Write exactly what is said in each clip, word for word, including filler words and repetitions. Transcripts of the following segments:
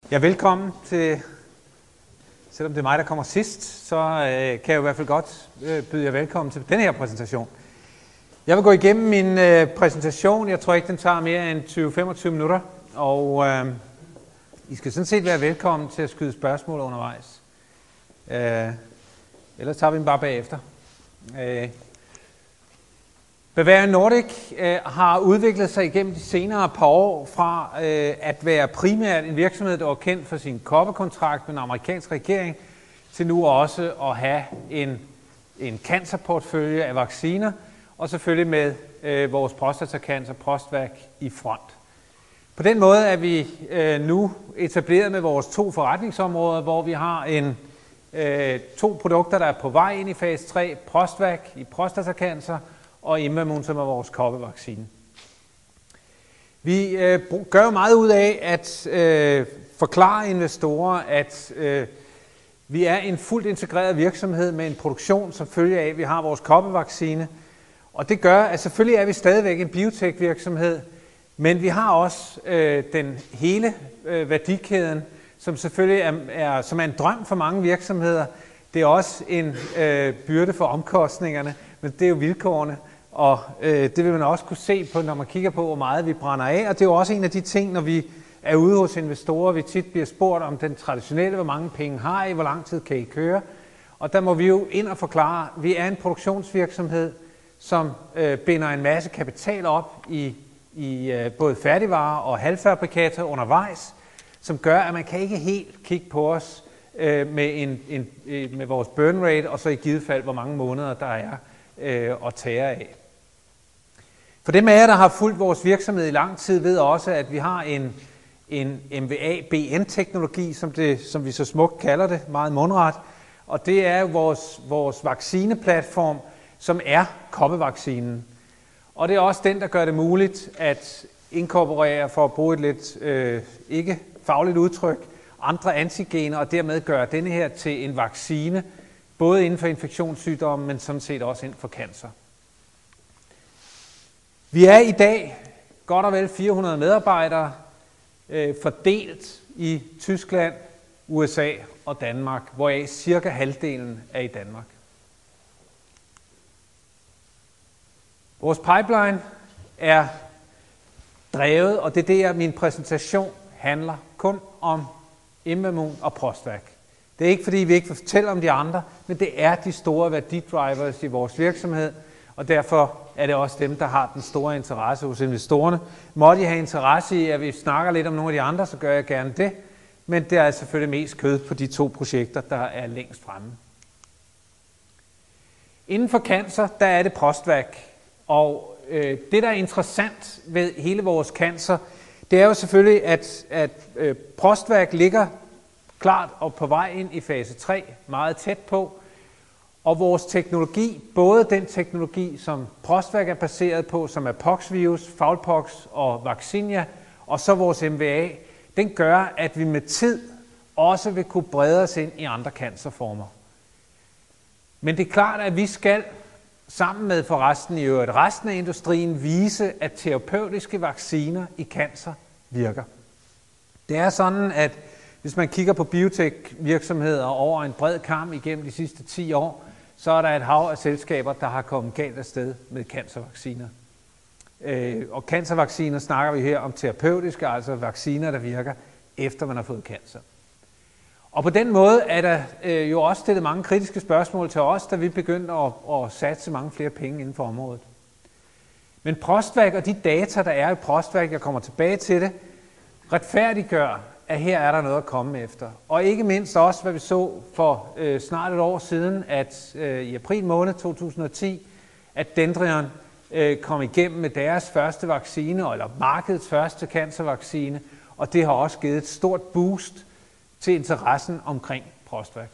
Ja, velkommen til, selvom det er mig, der kommer sidst, så øh, kan jeg i hvert fald godt øh, byde jer velkommen til denne her præsentation. Jeg vil gå igennem min øh, præsentation. Jeg tror ikke, den tager mere end tyve til femogtyve minutter, og øh, I skal sådan set være velkommen til at skyde spørgsmål undervejs. Øh, ellers tager vi dem bare bagefter. Øh, Bavarian Nordic øh, har udviklet sig igennem de senere par år fra øh, at være primært en virksomhed, der var kendt for sin kopperkontrakt med den amerikanske regering, til nu også at have en, en cancerportfølje af vacciner, og selvfølgelig med øh, vores prostatacancer, Prostvac, i front. På den måde er vi øh, nu etableret med vores to forretningsområder, hvor vi har en, øh, to produkter, der er på vej ind i fase tre, Prostvac i prostatacancer, og Imvamune, som er vores koppevaccine. Vi øh, gør jo meget ud af at øh, forklare investorer, at øh, vi er en fuldt integreret virksomhed med en produktion, som følger af, at vi har vores koppevaccine. Og det gør, at selvfølgelig er vi stadigvæk en biotech-virksomhed, men vi har også øh, den hele øh, værdikæden, som selvfølgelig er, er, som er en drøm for mange virksomheder. Det er også en øh, byrde for omkostningerne, men det er jo vilkårene. Og øh, det vil man også kunne se på, når man kigger på, hvor meget vi brænder af. Og det er jo også en af de ting, når vi er ude hos investorer, vi tit bliver spurgt om den traditionelle, hvor mange penge har I, hvor lang tid kan I køre. Og der må vi jo ind og forklare, at vi er en produktionsvirksomhed, som øh, binder en masse kapital op i, i øh, både færdigvarer og halvfabrikater undervejs, som gør, at man kan ikke helt kigge på os øh, med, en, en, med vores burn rate, og så i givet fald, hvor mange måneder der er øh, at tage af. For dem af jer, der har fulgt vores virksomhed i lang tid, ved også, at vi har en, en M V A B N-teknologi, som, det, som vi så smukt kalder det, meget mundret. Og det er vores, vores vaccineplatform, som er koppevaccinen. Og det er også den, der gør det muligt at inkorporere, for at bruge et lidt øh, ikke fagligt udtryk, andre antigener, og dermed gøre denne her til en vaccine, både inden for infektionssygdomme, men sådan set også inden for cancer. Vi er i dag godt og vel fire hundrede medarbejdere øh, fordelt i Tyskland, U S A og Danmark, hvoraf cirka halvdelen er i Danmark. Vores pipeline er drevet, og det er der, min præsentation handler kun om Imvamune og Prostvac. Det er ikke fordi, vi ikke vil fortælle om de andre, men det er de store værdidrivers i vores virksomhed, og derfor er det også dem, der har den store interesse hos investorerne. Måtte I have interesse i, at vi snakker lidt om nogle af de andre, så gør jeg gerne det, men det er selvfølgelig mest kød på de to projekter, der er længst fremme. Inden for cancer, der er det Prostvac, og øh, det, der er interessant ved hele vores cancer, det er jo selvfølgelig, at, at øh, Prostvac ligger klart og på vej ind i fase tre, meget tæt på. Og vores teknologi, både den teknologi, som Prostvac er baseret på, som er poxvirus, Fowlpox og Vaccinia, og så vores M V A, den gør, at vi med tid også vil kunne brede os ind i andre cancerformer. Men det er klart, at vi skal sammen med forresten i øvrigt resten af industrien vise, at terapeutiske vacciner i cancer virker. Det er sådan, at hvis man kigger på biotech-virksomheder over en bred kam igennem de sidste ti år, så er der et hav af selskaber, der har kommet galt afsted med cancervacciner. Øh, og cancervacciner snakker vi her om terapeutiske, altså vacciner, der virker efter man har fået cancer. Og på den måde er der øh, jo også stillet mange kritiske spørgsmål til os, da vi begyndte at, at satse mange flere penge inden for området. Men Prostvac og de data, der er i Prostvac, jeg kommer tilbage til det, retfærdiggør, at her er der noget at komme efter. Og ikke mindst også, hvad vi så for øh, snart et år siden, at øh, i april måned to tusind og ti, at Dendreon øh, kom igennem med deres første vaccine, eller markedets første cancervaccine, og det har også givet et stort boost til interessen omkring Prostvac.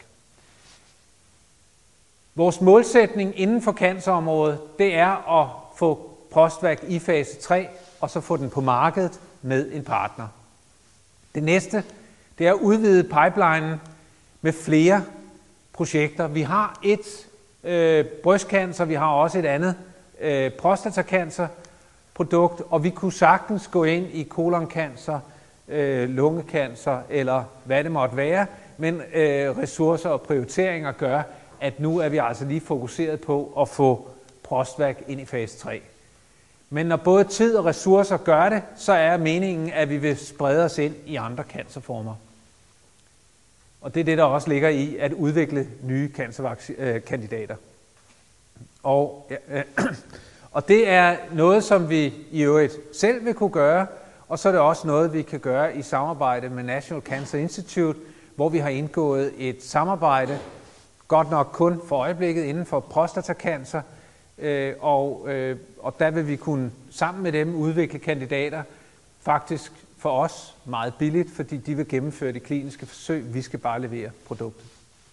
Vores målsætning inden for cancerområdet, det er at få Prostvac i fase tre, og så få den på markedet med en partner. Det næste, det er at udvide pipelinen med flere projekter. Vi har et øh, brystcancer, vi har også et andet øh, prostatacancer produkt, og vi kunne sagtens gå ind i koloncancer øh, lungecancer eller hvad det måtte være, men øh, ressourcer og prioriteringer gør, at nu er vi altså lige fokuseret på at få ProstVac ind i fase tre. Men når både tid og ressourcer gør det, så er meningen, at vi vil sprede os ind i andre cancerformer. Og det er det, der også ligger i at udvikle nye cancerkandidater. Og, øh, og det er noget, som vi i øvrigt selv vil kunne gøre, og så er det også noget, vi kan gøre i samarbejde med National Cancer Institute, hvor vi har indgået et samarbejde, godt nok kun for øjeblikket inden for prostatacancer, øh, og, øh, og der vil vi kunne sammen med dem udvikle kandidater, faktisk for os meget billigt, fordi de vil gennemføre de kliniske forsøg, vi skal bare levere produktet.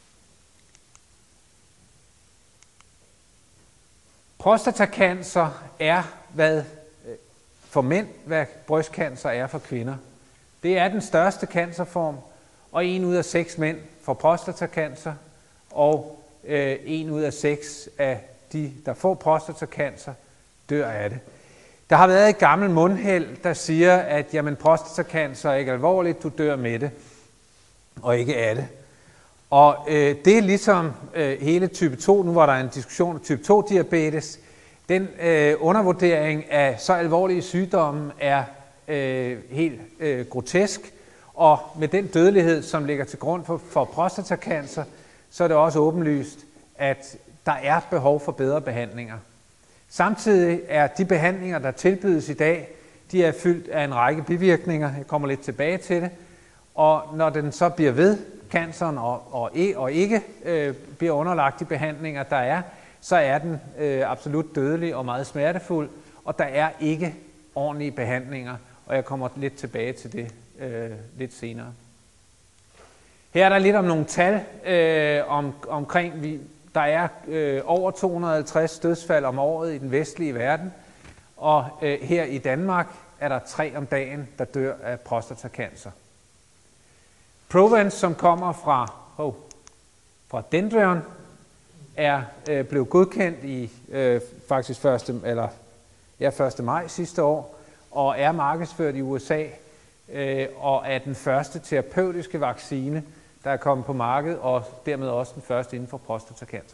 Prostatacancer er hvad for mænd, hvad brystcancer er for kvinder. Det er den største cancerform, og en ud af seks mænd får prostatacancer, og øh, en ud af seks af de, der får prostatacancer, dør af det. Der har været et gammelt mundheld, der siger, at jamen, prostatacancer er ikke alvorligt, du dør med det, og ikke af det. Og øh, det er ligesom øh, hele type to, nu var der en diskussion af type to diabetes, den øh, undervurdering af så alvorlige sygdomme er øh, helt øh, grotesk, og med den dødelighed, som ligger til grund for, for prostatacancer, så er det også åbenlyst, at der er behov for bedre behandlinger. Samtidig er de behandlinger, der tilbydes i dag, de er fyldt af en række bivirkninger. Jeg kommer lidt tilbage til det. Og når den så bliver ved, canceren og, og, og ikke øh, bliver underlagt de behandlinger, der er, så er den øh, absolut dødelig og meget smertefuld, og der er ikke ordentlige behandlinger, og jeg kommer lidt tilbage til det øh, lidt senere. Her er der lidt om nogle tal øh, om, omkring, vi, der er øh, over to hundrede og halvtreds dødsfald om året i den vestlige verden, og øh, her i Danmark er der tre om dagen, der dør af prostatacancer. Provence, som kommer fra, oh, fra Dendreon, er øh, blevet godkendt i øh, faktisk første, eller, ja, første maj sidste år, og er markedsført i U S A, øh, og er den første terapeutiske vaccine, der er kommet på markedet, og dermed også den første inden for prostatacancer.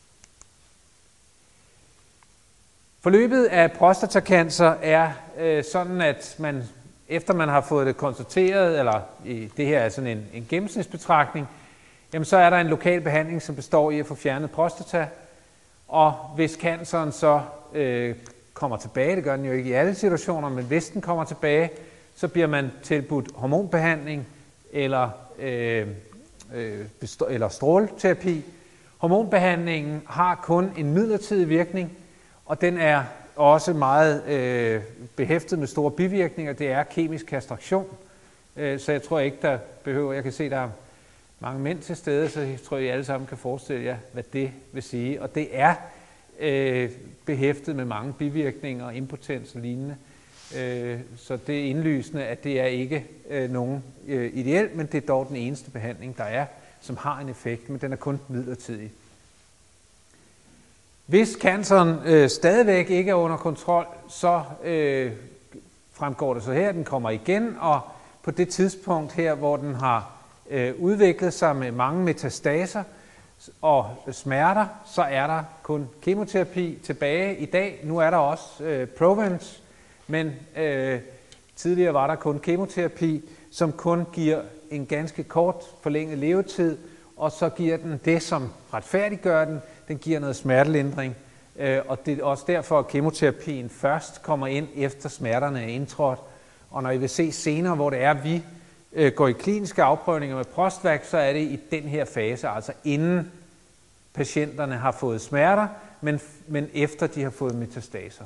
Forløbet af prostatacancer er øh, sådan, at man, efter man har fået det konstateret, eller i, det her er sådan en, en gennemsnitsbetragtning, jamen så er der en lokal behandling, som består i at få fjernet prostata, og hvis canceren så øh, kommer tilbage, det gør den jo ikke i alle situationer, men hvis den kommer tilbage, så bliver man tilbudt hormonbehandling eller, øh, øh, eller stråleterapi. Hormonbehandlingen har kun en midlertidig virkning, og den er også meget øh, behæftet med store bivirkninger. Det er kemisk kastration, øh, så jeg tror ikke, der behøver, jeg kan se, der er mange mænd til stede, så jeg tror, I alle sammen kan forestille jer, hvad det vil sige. Og det er øh, behæftet med mange bivirkninger og impotens og lignende. Øh, så det er indlysende, at det er ikke øh, nogen øh, ideelt, men det er dog den eneste behandling, der er, som har en effekt, men den er kun midlertidig. Hvis canceren øh, stadigvæk ikke er under kontrol, så øh, fremgår det så her, at den kommer igen, og på det tidspunkt her, hvor den har øh, udviklet sig med mange metastaser og smerter, så er der kun kemoterapi tilbage i dag. Nu er der også øh, Provence, men øh, tidligere var der kun kemoterapi, som kun giver en ganske kort forlænget levetid, og så giver den det, som retfærdiggør den, den giver noget smertelindring, øh, og det er også derfor, at kemoterapien først kommer ind, efter smerterne er indtrådt. Og når I vil se senere, hvor det er, vi øh, går i kliniske afprøvninger med ProstVac, så er det i den her fase, altså inden patienterne har fået smerter, men, men efter de har fået metastaser.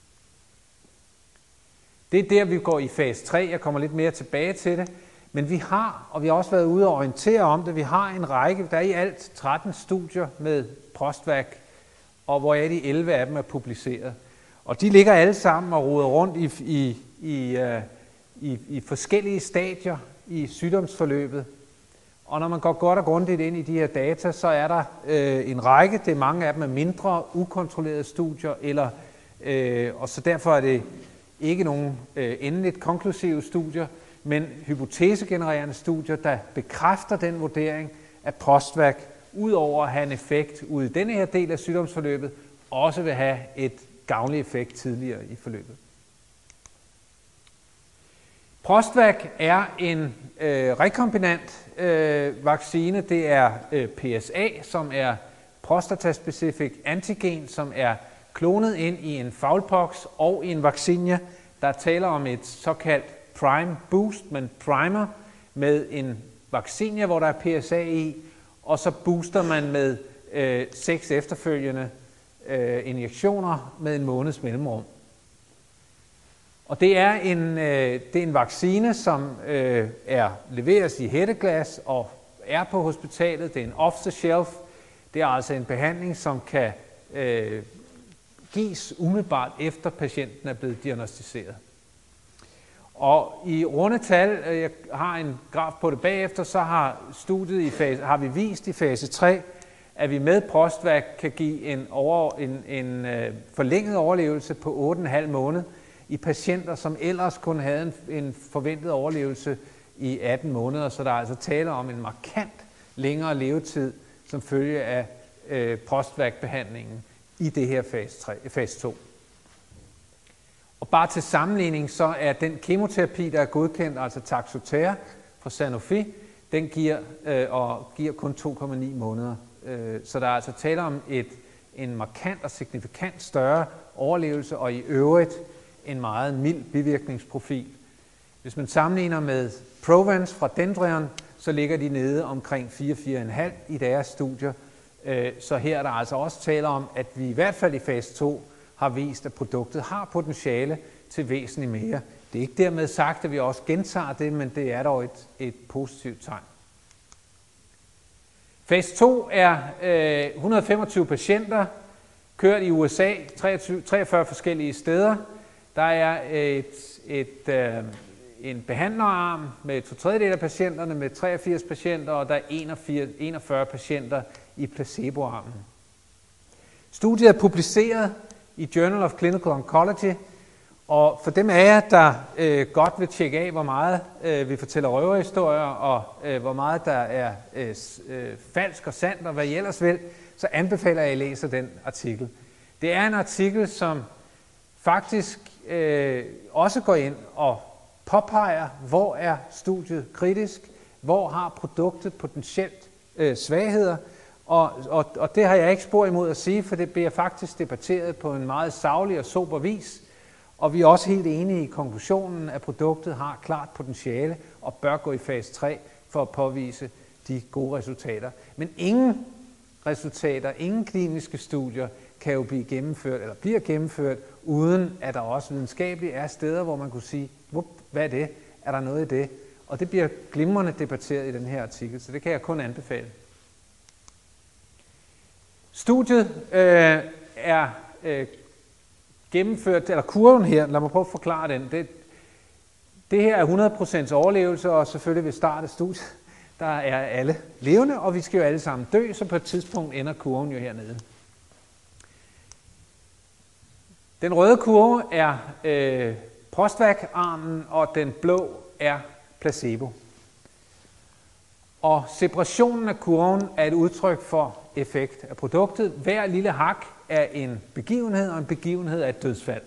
Det er der, vi går i fase tre. Jeg kommer lidt mere tilbage til det. Men vi har, og vi har også været ude og orientere om det, vi har en række, der er i alt tretten studier med ProstVac, og hvor er de elleve af dem er publiceret. Og de ligger alle sammen og roder rundt i, i, i, uh, i, i forskellige stadier i sygdomsforløbet. Og når man går godt og grundigt ind i de her data, så er der øh, en række, det er mange af dem er mindre ukontrollerede studier, eller, øh, og så derfor er det ikke nogen øh, endeligt konklusive studier, men hypotesegenererende studier, der bekræfter den vurdering, at Postvac, udover at have en effekt ude i denne her del af sygdomsforløbet, også vil have et gavnlig effekt tidligere i forløbet. Prostvac er en øh, rekombinant øh, vaccine. Det er øh, P S A, som er prostataspecific antigen, som er klonet ind i en foulpox og i en vaccinia. Der taler om et såkaldt prime boost, men primer med en vaccinia, hvor der er P S A i, og så booster man med øh, seks efterfølgende øh, injektioner med en måneds mellemrum. Og det er en, øh, det er en vaccine, som øh, er leveres i hætteglas og er på hospitalet. Det er en off-the-shelf. Det er altså en behandling, som kan øh, gives umiddelbart efter patienten er blevet diagnosticeret. Og i runde tal, jeg har en graf på det bagefter, så har studiet i fase, har vi vist i fase tre, at vi med Prostvac kan give en, over, en, en øh, forlænget overlevelse på otte komma fem måneder i patienter, som ellers kun havde en, en forventet overlevelse i atten måneder. Så der er altså tale om en markant længere levetid som følge af øh, Prostvac-behandlingen i det her fase, tre, fase to. Og bare til sammenligning, så er den kemoterapi, der er godkendt, altså Taxotere fra Sanofi, den giver, øh, og giver kun to komma ni måneder. Øh, så der er altså tale om et, en markant og signifikant større overlevelse, og i øvrigt en meget mild bivirkningsprofil. Hvis man sammenligner med Provence fra Dendreon, så ligger de nede omkring fire til fire komma fem i deres studier. Øh, så her er der altså også tale om, at vi i hvert fald i fase to har vist, at produktet har potentiale til væsentligt mere. Det er ikke dermed sagt, at vi også gentager det, men det er dog et, et positivt tegn. Fase to er øh, et hundrede og femogtyve patienter, kørt i U S A, treogtyve, treogfyrre forskellige steder. Der er et, et, øh, en behandlerarm med to tredjedel af patienterne med treogfirs patienter, og der er enogfirs, enogfyrre patienter i placeboarmen. Studiet er publiceret i Journal of Clinical Oncology, og for dem af jer, der øh, godt vil tjekke af, hvor meget øh, vi fortæller røverhistorier, og øh, hvor meget der er øh, øh, falsk og sandt, og hvad I ellers vil, så anbefaler jeg, at I læser den artikel. Det er en artikel, som faktisk øh, også går ind og påpeger, hvor er studiet kritisk, hvor har produktet potentielt øh, svagheder, og, og, og det har jeg ikke spor imod at sige, for det bliver faktisk debatteret på en meget saglig og sober vis, og vi er også helt enige i konklusionen, at produktet har klart potentiale og bør gå i fase tre for at påvise de gode resultater. Men ingen resultater, ingen kliniske studier kan jo blive gennemført, eller bliver gennemført, uden at der også videnskabeligt er steder, hvor man kunne sige, hvad er det? Er der noget i det? Og det bliver glimrende debatteret i den her artikel, så det kan jeg kun anbefale. Studiet øh, er øh, gennemført, eller kurven her, lad mig prøve at forklare den. Det, det her er hundrede procent overlevelse, og selvfølgelig ved start af studiet, der er alle levende, og vi skal jo alle sammen dø, så på et tidspunkt ender kurven jo hernede. Den røde kurve er øh, Prostvac-armen, og den blå er placebo. Og separationen af kurven er et udtryk for effekt af produktet. Hver lille hak er en begivenhed, og en begivenhed er et dødsfald.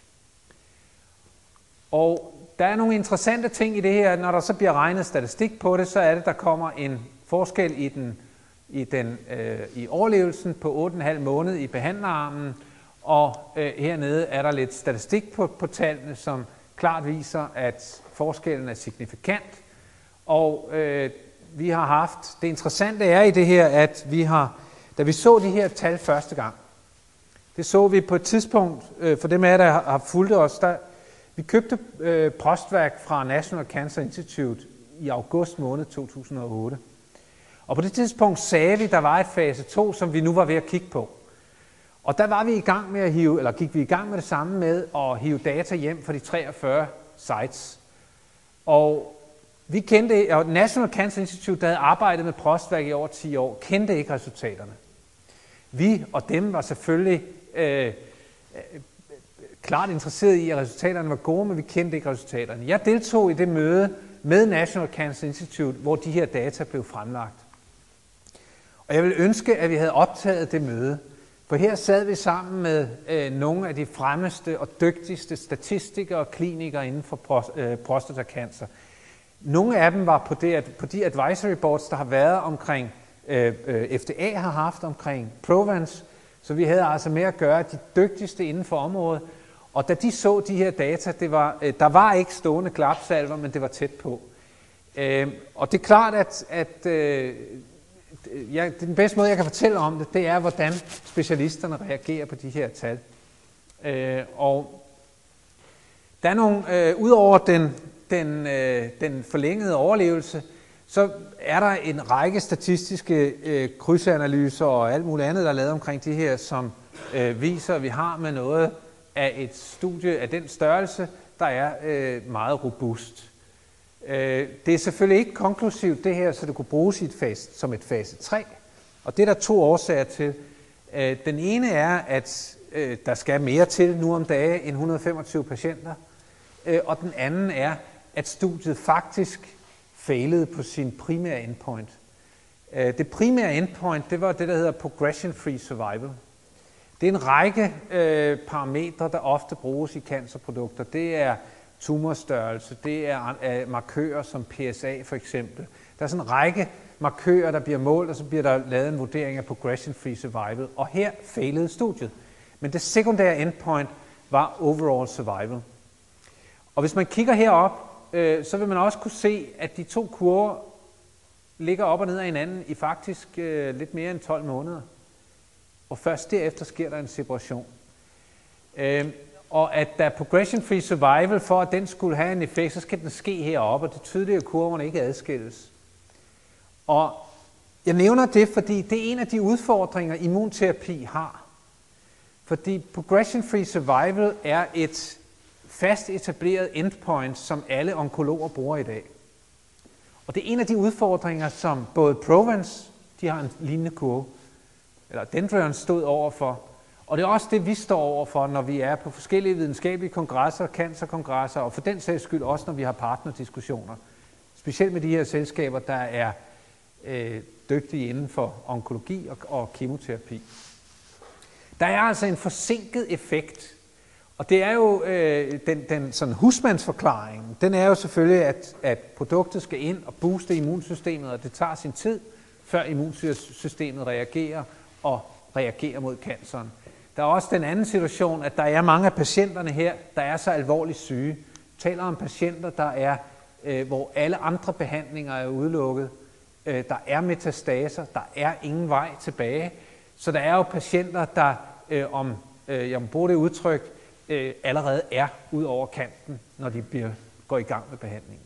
Og der er nogle interessante ting i det her. Når der så bliver regnet statistik på det, så er det, der kommer en forskel i, den, i, den, øh, i overlevelsen på otte komma fem måneder i behandlerarmen. Og øh, hernede er der lidt statistik på, på tallene, som klart viser, at forskellen er signifikant. Og øh, vi har haft, det interessante er i det her, at vi har, da vi så de her tal første gang, det så vi på et tidspunkt, øh, for dem af jer, der har fulgt os, der, vi købte øh, Prostvac fra National Cancer Institute i august måned to tusind og otte. Og på det tidspunkt sagde vi, at der var et fase to, som vi nu var ved at kigge på. Og der var vi i gang med at hive, eller gik vi i gang med det samme med at hive data hjem fra de treogfyrre sites. Og vi kendte, og National Cancer Institute, der havde arbejdet med Prostvac i over ti år, kendte ikke resultaterne. Vi og dem var selvfølgelig øh, øh, klart interesseret i, at resultaterne var gode, men vi kendte ikke resultaterne. Jeg deltog i det møde med National Cancer Institute, hvor de her data blev fremlagt. Og jeg vil ønske, at vi havde optaget det møde, for her sad vi sammen med øh, nogle af de fremmeste og dygtigste statistikere og klinikere inden for pros, øh, prostatacancer. Nogle af dem var på, det, på de advisory boards, der har været omkring, øh, øh, F D A har haft omkring Provence, så vi havde altså med at gøre de dygtigste inden for området. Og da de så de her data, det var, øh, der var ikke stående klapsalver, men det var tæt på. Øh, og det er klart, at, at øh, jeg, den bedste måde, jeg kan fortælle om det, det er, hvordan specialisterne reagerer på de her tal. Øh, og der er nogle, øh, udover den, den, øh, den forlængede overlevelse, så er der en række statistiske øh, krydsanalyser og alt muligt andet, der er lavet omkring de her, som øh, viser, at vi har med noget af et studie af den størrelse, der er øh, meget robust. Øh, det er selvfølgelig ikke konklusivt det her, så det kunne bruges i et fase, som et fase tre. Og det er der to årsager til. Øh, den ene er, at øh, der skal mere til nu om dage end et hundrede og femogtyve patienter. Øh, og den anden er, at studiet faktisk failede på sin primære endpoint. Øh, det primære endpoint, det var det, der hedder progression-free survival. Det er en række øh, parametre, der ofte bruges i cancerprodukter. Det er tumorstørrelse, det er øh, markører som P S A for eksempel. Der er sådan en række markører, der bliver målt, og så bliver der lavet en vurdering af progression-free survival. Og her failede studiet. Men det sekundære endpoint var overall survival. Og hvis man kigger herop, øh, så vil man også kunne se, at de to kurver ligger op og ned af hinanden i faktisk øh, lidt mere end tolv måneder. Og først derefter sker der en separation. Øh, og at der er progression-free survival, for at den skulle have en effekt, så skal den ske heroppe, og det tydelige at kurverne ikke adskilles. Og jeg nævner det, fordi det er en af de udfordringer, immunterapi har. Fordi progression-free survival er et fast etableret endpoint, som alle onkologer bruger i dag. Og det er en af de udfordringer, som både Provence, de har en lignende kurve, eller Dendreon stod overfor, og det er også det, vi står overfor, når vi er på forskellige videnskabelige kongresser, cancerkongresser, og for den sags skyld også, når vi har partnerdiskussioner. Specielt med de her selskaber, der er øh, dygtige inden for onkologi og, og kemoterapi. Der er altså en forsinket effekt, og det er jo øh, den, den sådan husmandsforklaring, den er jo selvfølgelig, at, at produktet skal ind og booste immunsystemet, og det tager sin tid, før immunsystemet reagerer og reagerer mod canceren. Der er også den anden situation, at der er mange af patienterne her, der er så alvorligt syge. Vi taler om patienter, der er, øh, hvor alle andre behandlinger er udelukket. Øh, der er metastaser, der er ingen vej tilbage. Så der er jo patienter, der, øh, om øh, jeg må bruge det udtryk, øh, allerede er ud over kanten, når de bliver, går i gang med behandlingen.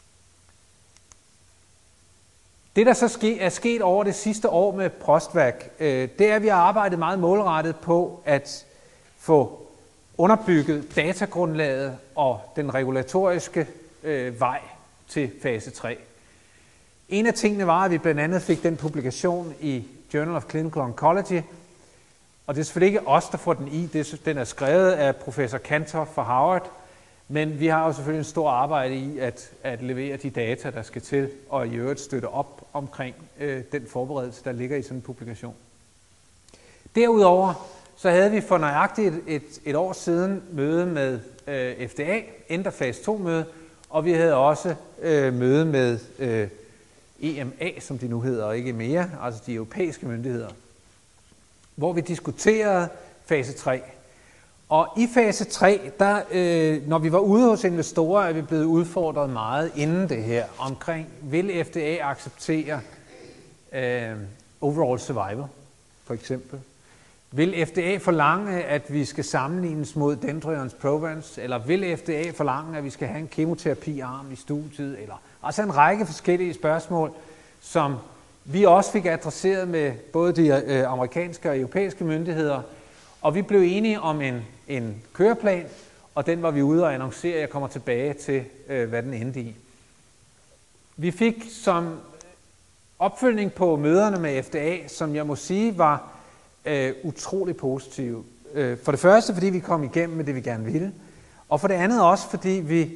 Det, der så ske, er sket over det sidste år med ProstVac, øh, det er, at vi har arbejdet meget målrettet på at få underbygget datagrundlaget og den regulatoriske øh, vej til fase tre. En af tingene var, at vi blandt andet fik den publikation i Journal of Clinical Oncology, og det er selvfølgelig ikke os, der får den i. Den er skrevet af professor Kantor fra Harvard, men vi har jo selvfølgelig en stor arbejde i at, at levere de data, der skal til, og i øvrigt støtte op omkring øh, den forberedelse, der ligger i sådan en publikation. Derudover så havde vi for nøjagtigt et, et, et år siden møde med øh, F D A, Ender fase to møde, og vi havde også øh, møde med øh, E M A, som de nu hedder, og ikke mere, altså de europæiske myndigheder, hvor vi diskuterede fase tre. Og i fase tre, der, øh, når vi var ude hos investorer, er vi blevet udfordret meget inden det her, omkring, vil F D A acceptere øh, overall survival, for eksempel? Vil F D A forlange, at vi skal sammenlignes mod Dendreons Provence, eller vil F D A forlange, at vi skal have en kemoterapiarm i studiet, eller altså en række forskellige spørgsmål, som vi også fik adresseret med både de øh, amerikanske og europæiske myndigheder, og vi blev enige om en, en køreplan, og den var vi ude og annoncere. Jeg kommer tilbage til, øh, hvad den endte i. Vi fik som opfølgning på møderne med F D A, som jeg må sige var øh, utrolig positive. Øh, for det første, fordi vi kom igennem med det, vi gerne ville, og for det andet også, fordi vi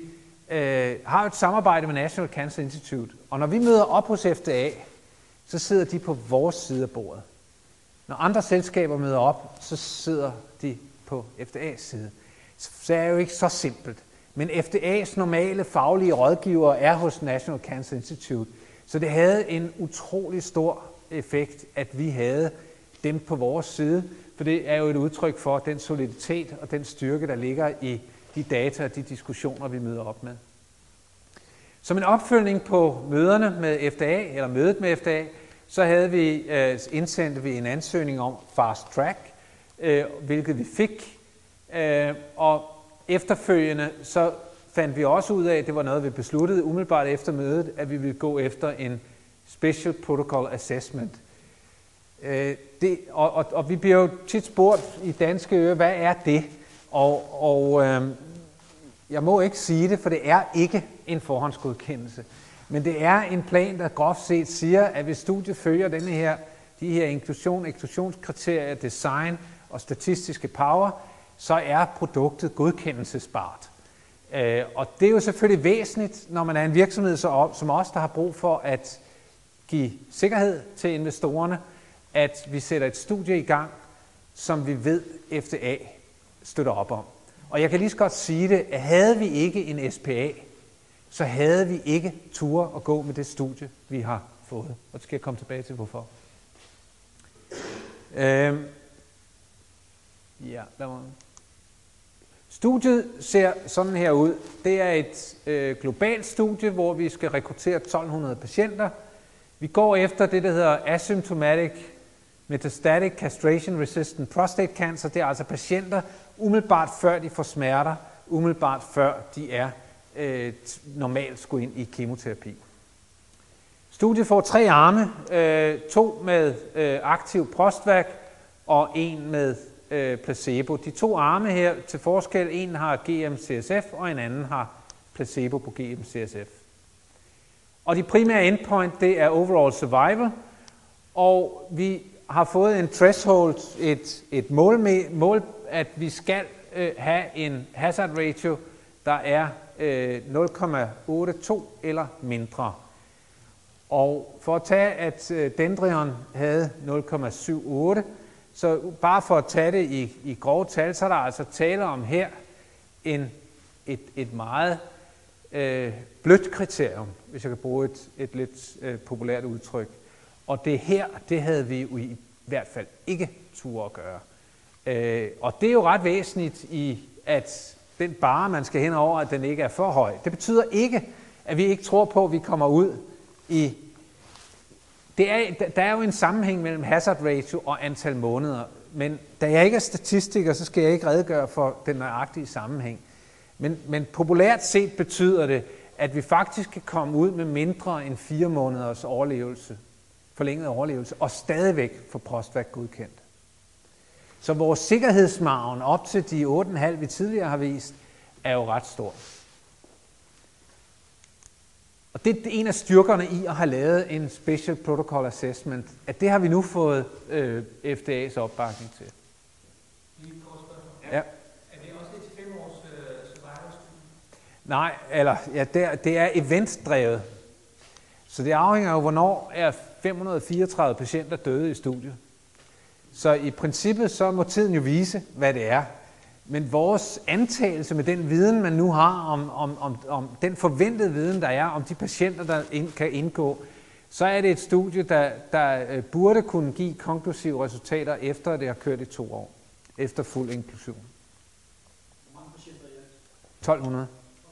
øh, har et samarbejde med National Cancer Institute, og når vi møder op hos F D A, så sidder de på vores side af bordet. Når andre selskaber møder op, så sidder de på F D A's side. Så det er jo ikke så simpelt. Men F D A's normale faglige rådgivere er hos National Cancer Institute, så det havde en utrolig stor effekt, at vi havde dem på vores side, for det er jo et udtryk for den soliditet og den styrke, der ligger i de data og de diskussioner, vi møder op med. Som en opfølgning på møderne med F D A, eller mødet med F D A, så havde vi, øh, indsendte vi en ansøgning om Fast Track, øh, hvilket vi fik, øh, og efterfølgende så fandt vi også ud af, at det var noget, vi besluttede umiddelbart efter mødet, at vi ville gå efter en Special Protocol Assessment. Øh, det, og, og, og vi bliver jo tit spurgt i danske ører, hvad er det? Og, og øh, jeg må ikke sige det, for det er ikke en forhåndsgodkendelse. Men det er en plan, der groft set siger, at hvis studiet følger denne her, de her inklusion, eksklusionskriterier, design og statistiske power, så er produktet godkendelsesbart. Øh, og det er jo selvfølgelig væsentligt, når man er en virksomhed som os, der har brug for at give sikkerhed til investorerne, at vi sætter et studie i gang, som vi ved F D A støtter op om. Og jeg kan lige så godt sige det, at havde vi ikke en S P A, så havde vi ikke tur at gå med det studie, vi har fået. Og det skal jeg komme tilbage til, hvorfor. Øhm. Ja, lad mig. Studiet ser sådan her ud. Det er et øh, globalt studie, hvor vi skal rekruttere tolv hundrede patienter. Vi går efter det, der hedder asymptomatic metastatic castration-resistant prostate cancer. Det er altså patienter umiddelbart før de får smerter, umiddelbart før de er øh, normalt skulle ind i kemoterapi. Studiet får tre arme, øh, to med øh, aktiv Prostvac og en med øh, placebo. De to arme her til forskel, en har G M C S F og en anden har placebo på G M C S F. Og de primære endpoint, det er overall survival, og vi har fået en threshold, et, et mål, med, mål, at vi skal øh, have en hazard ratio, der er øh, nul komma otteogtyve eller mindre. Og for at tage, at øh, Dendreon havde nul komma syvogtyve, så bare for at tage det i, i grove tal, så er der altså tale om her en, et, et meget øh, blødt kriterium, hvis jeg kan bruge et, et lidt øh, populært udtryk. Og det her, det havde vi jo i hvert fald ikke tur at gøre. Øh, og det er jo ret væsentligt i, at den barre, man skal hen over, at den ikke er for høj. Det betyder ikke, at vi ikke tror på, at vi kommer ud i... Det er, der er jo en sammenhæng mellem hazard ratio og antal måneder, men da jeg ikke er statistiker, så skal jeg ikke redegøre for den nøjagtige sammenhæng. Men, men populært set betyder det, at vi faktisk kan komme ud med mindre end fire måneders overlevelse, forlænget overlevelse, og stadigvæk få Prostvac godkendt. Så vores sikkerhedsmargen op til de otte komma fem, vi tidligere har vist, er jo ret stor. Og det er en af styrkerne i at have lavet en Special Protocol Assessment, at det har vi nu fået øh, F D A's opbakning til. Ja. Er det også et fem års øh, survival-studie? Nej, eller ja, det er, det er eventdrevet. Så det afhænger jo, hvornår er fem hundrede og fireogtredive patienter døde i studiet. Så i princippet så må tiden jo vise, hvad det er. Men vores antagelse med den viden, man nu har, om, om, om, om den forventede viden, der er om de patienter, der ind, kan indgå, så er det et studie, der, der burde kunne give konklusive resultater, efter at det har kørt i to år. Efter fuld inklusion. Hvor mange patienter er det? tolv hundrede.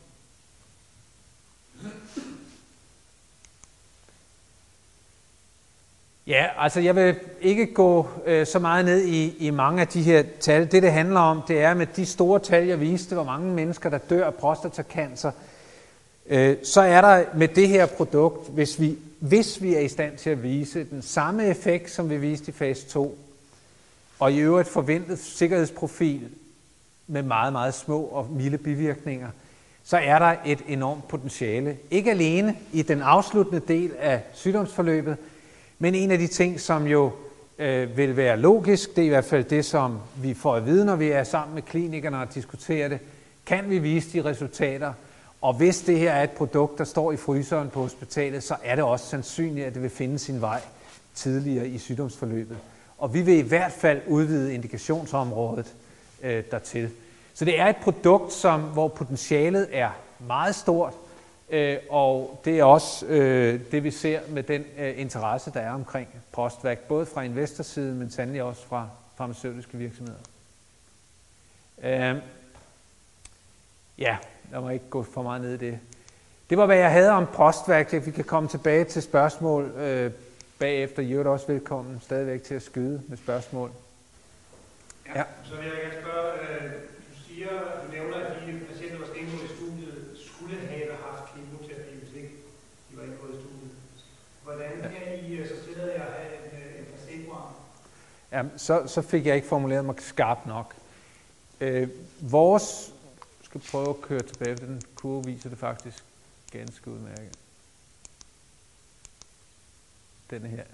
Ja, altså jeg vil ikke gå øh, så meget ned i, i mange af de her tal. Det, det handler om, det er med de store tal, jeg viste, hvor mange mennesker, der dør af prostatacancer, øh, så er der med det her produkt, hvis vi, hvis vi er i stand til at vise den samme effekt, som vi viste i fase to, og i øvrigt forventet sikkerhedsprofil med meget, meget små og milde bivirkninger, så er der et enormt potentiale. Ikke alene i den afsluttende del af sygdomsforløbet, men en af de ting, som jo øh, vil være logisk, det er i hvert fald det, som vi får at vide, når vi er sammen med klinikerne og diskuterer det. Kan vi vise de resultater? Og hvis det her er et produkt, der står i fryseren på hospitalet, så er det også sandsynligt, at det vil finde sin vej tidligere i sygdomsforløbet. Og vi vil i hvert fald udvide indikationsområdet øh, dertil. Så det er et produkt, som, hvor potentialet er meget stort, øh, og det er også øh, det, vi ser med den øh, interesse, der er omkring ProstVac, både fra investorsiden, men sandelig også fra farmaceutiske virksomheder. Øh, ja, lad mig ikke gå for meget ned i det. Det var, hvad jeg havde om ProstVac. Vi kan komme tilbage til spørgsmål øh, bagefter. I er også velkommen stadigvæk til at skyde med spørgsmål. Ja, ja. Så vil jeg gerne spørge, øh, du siger, du nævner, at de patienter, der skal indgå i studiet, skulle have haft kemoterapi, hvis ikke de var indgået i studiet. Hvordan kan I så tillade jer at have en, en placeboarm? Ja, så, så fik jeg ikke formuleret mig skarpt nok. Øh, vores, jeg skal prøve at køre tilbage, den kurve viser det faktisk ganske udmærket. Denne her.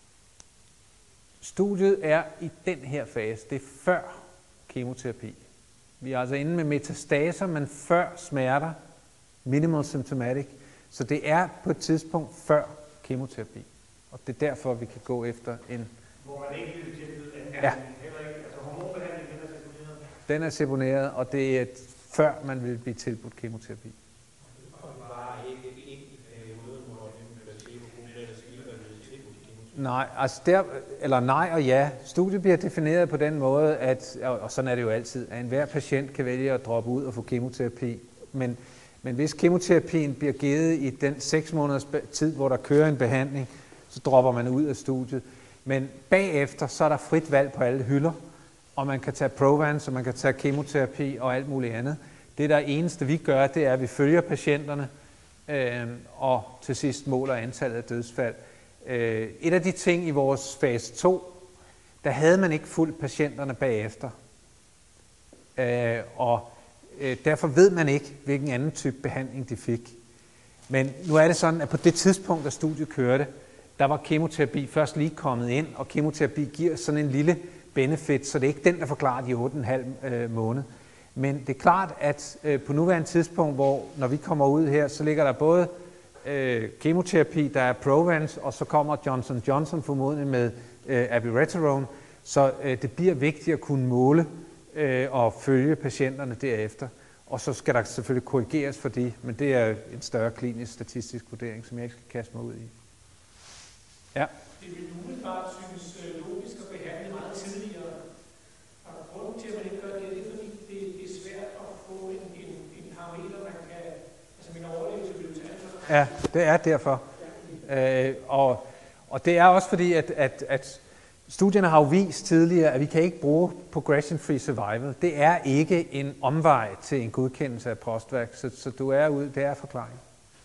Studiet er i den her fase, det er før kemoterapi. Vi er altså inde med metastaser, men før smerter, minimal symptomatic, så det er på et tidspunkt før kemoterapi. Og det er derfor, vi kan gå efter en... Hvor man ikke vil tilbyde anden ja. Heller ikke, altså hormonbehandling, den er seponeret? Den er seponeret, og det er et, før man vil blive tilbudt kemoterapi. Nej, altså der, eller nej og ja. Studiet bliver defineret på den måde, at, og sådan er det jo altid, at enhver patient kan vælge at droppe ud og få kemoterapi. Men, men hvis kemoterapien bliver givet i den seks måneders tid, hvor der kører en behandling, så dropper man ud af studiet. Men bagefter, så er der frit valg på alle hylder, og man kan tage Provance, og man kan tage kemoterapi og alt muligt andet. Det der eneste, vi gør, det er, at vi følger patienterne, øh, og til sidst måler antallet af dødsfald. Et af de ting i vores fase to, der havde man ikke fulgt patienterne bagefter. Og derfor ved man ikke, hvilken anden type behandling de fik. Men nu er det sådan, at på det tidspunkt, da studiet kørte, der var kemoterapi først lige kommet ind, og kemoterapi giver sådan en lille benefit, så det er ikke den, der forklarer de otte komma fem måneder. Men det er klart, at på nuværende tidspunkt, hvor når vi kommer ud her, så ligger der både Øh, kemoterapi, der er Provance, og så kommer Johnson and Johnson formodentlig med øh, abiraterone, så øh, det bliver vigtigt at kunne måle øh, og følge patienterne derefter. Og så skal der selvfølgelig korrigeres for det, men det er en større klinisk statistisk vurdering, som jeg ikke skal kaste mig ud i. Ja. Det vil umiddelbart synes logisk at behandle meget tidligere. Og grunden til, at man ikke gør det, det er fordi, det, det er svært at få en, en, en parameter, man kan, altså min overlevelse vil tage. Ja, det er derfor. Øh, og, og det er også fordi, at, at, at studierne har jo vist tidligere, at vi kan ikke bruge progression-free survival. Det er ikke en omvej til en godkendelse af ProstVac, så, så du er ude, det er forklaringen.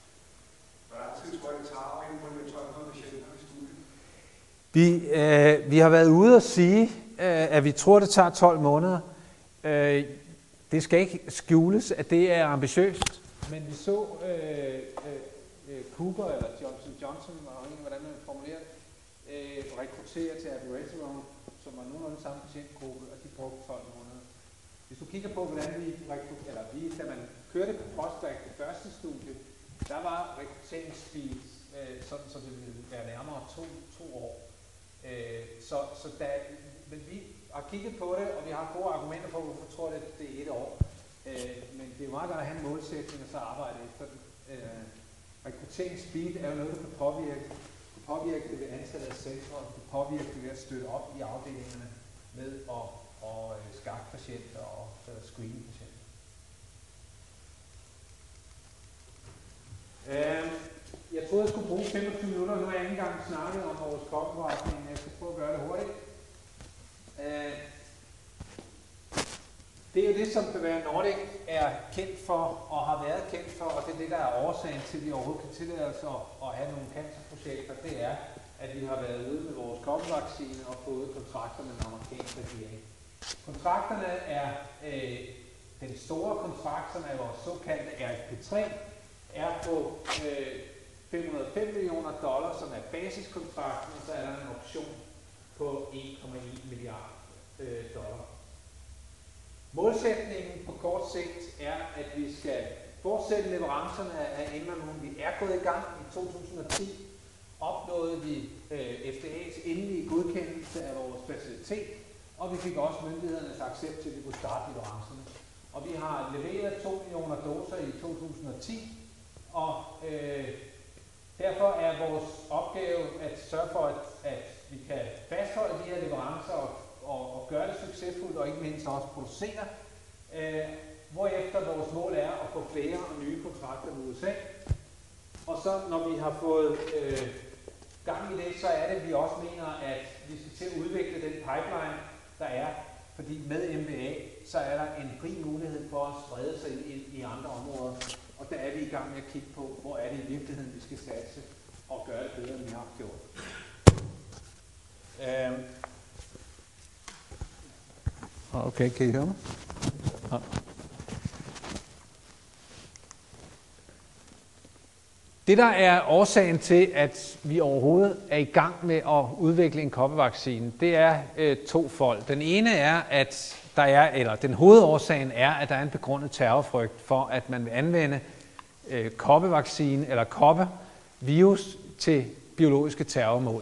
Vi, øh, vi har været ude og sige, øh, at vi tror, det tager tolv måneder. Øh, det skal ikke skjules, at det er ambitiøst, men vi så øh, øh, Cooper eller Johnson Johnson, afhængig af hvordan man formulerer det, øh, rekruttere til abiraterone, som var nogenlunde samme patientgruppe, og de brugte tolv måneder. Hvis du kigger på, hvordan vi rekrutterer, eller vi, da man kørte på ProstVac det første studie, der var rekrutteringsspeed øh, sådan, så det ville være nærmere to, to år. Øh, så, så da, men vi har kigget på det, og vi har gode argumenter for, hvorfor tror det, det er et år. Øh, men det er jo meget godt at have en målsætning og så arbejde efter den. Øh, rekrutteringsspeed er jo noget, der kan påvirke. Det påvirker det ved antallet af centre, og det påvirker det ved at støtte op i afdelingerne med at og, øh, skaffe patienter og øh, screene patienter. Øh, jeg troede, jeg skulle bruge femogtyve minutter, nu har jeg ikke engang snakket om vores koppeforretning, jeg skal prøve at gøre det hurtigt. Øh, Det er jo det, som Bavarian Nordic er kendt for og har været kendt for, og det er det, der er årsagen til, at vi overhovedet kan tillade os at, at have nogle cancerprojekter. Det er, at vi har været ude med vores koppevaccine og fået kontrakter med den amerikanske regering. Kontrakterne er, øh, den store kontrakt, som er vores såkaldte R F P tre, er på øh, fem hundrede og fem millioner dollar, som er basiskontrakten, og så er der en option på en komma en milliard øh, dollar. Målsætningen på kort sigt er, at vi skal fortsætte leverancerne af Imvamune. Vi er gået i gang i to tusind og ti. Opnåede vi øh, F D A's endelige godkendelse af vores facilitet, og vi fik også myndighedernes accept til, at vi kunne starte leverancerne. Og vi har leveret to millioner doser i to tusind og ti, og øh, derfor er vores opgave at sørge for, at, at vi kan fastholde de her leverancer og, og, og gøre det succesfuldt, og ikke mindst også producere. Øh, hvorefter vores mål er at få flere og nye kontrakter med U S A. Og så når vi har fået øh, gang i det, så er det, at vi også mener, at vi skal til at udvikle den pipeline, der er. Fordi med M V A, så er der en rig mulighed for at sprede sig ind i andre områder. Og der er vi i gang med at kigge på, hvor er det i virkeligheden, vi skal satse og gøre det bedre, end vi har gjort. Um. Okay, kan I høre mig? Ja. Det, der er årsagen til, at vi overhovedet er i gang med at udvikle en koppevaccine, det er øh, tofold. Den ene er, at der er, eller den hovedårsagen er, at der er en begrundet terrorfrygt for, at man vil anvende øh, koppevaccine eller koppevirus til biologiske terrormål.